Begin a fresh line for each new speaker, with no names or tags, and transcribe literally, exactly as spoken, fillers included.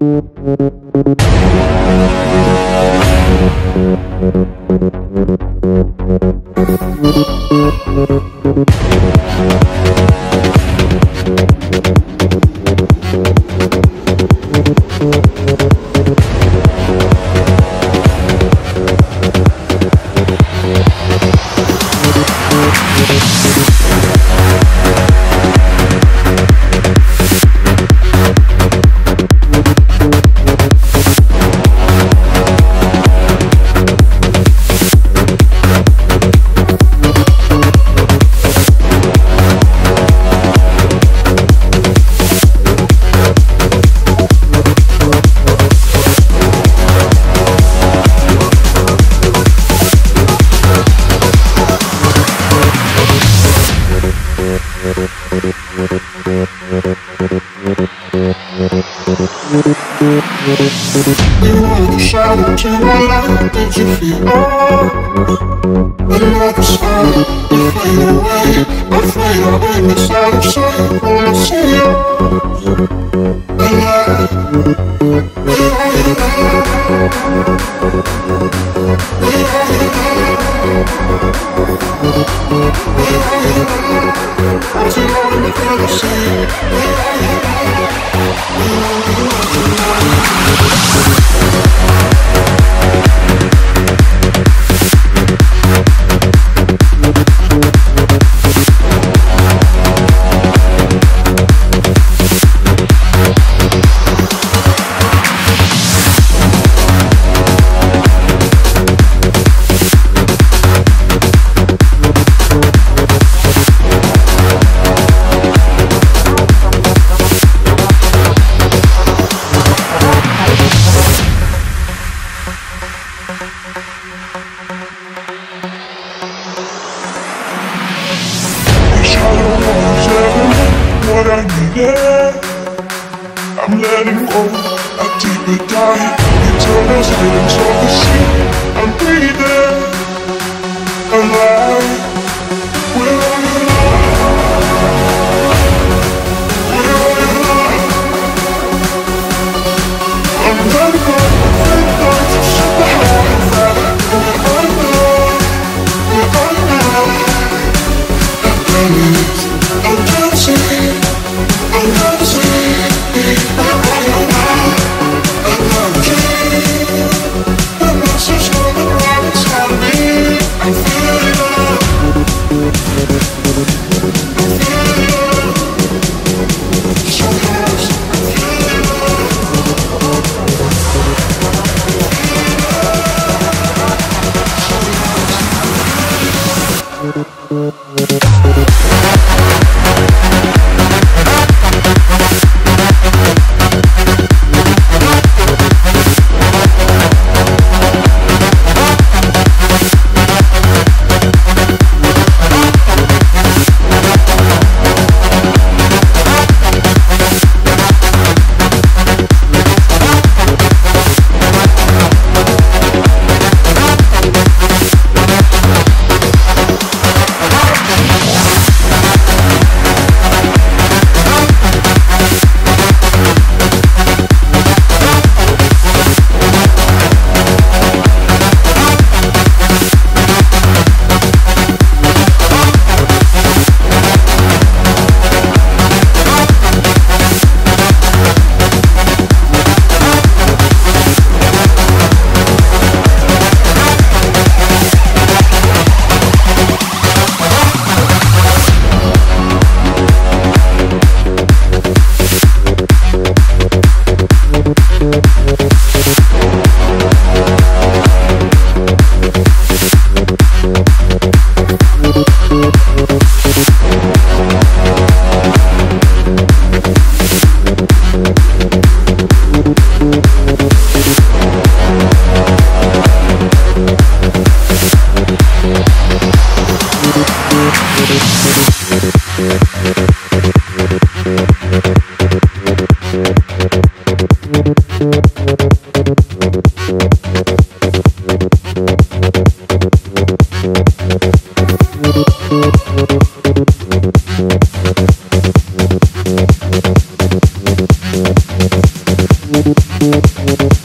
You were the shadow to my light. Did you feel all? When love is fine, you fade away. I fade away, miss out of sight. When I see you, and I, where are you now? Where are you now? Where are you now? I'm too long to feel the same. Where are you now? Where are you now? What I needed, I'm letting go. I deep it dive into those feelings of the sea. I'm breathing alive. Where are you now? Where are you now? I'm letting go. Fake nights of super high. Where are you now? Where are you now? I'm running. I'm dancing. I'm dancing, where are you now? I'm looking, the message coming around inside me. I'm feeling love, I'm feeling love, so close, I'm feeling love, so close.
We'll be right back.
We'll be right back.